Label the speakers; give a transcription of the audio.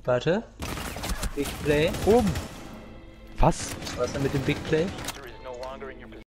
Speaker 1: Warte. Big Play.
Speaker 2: Oben. Was?
Speaker 1: Was denn mit dem Big Play?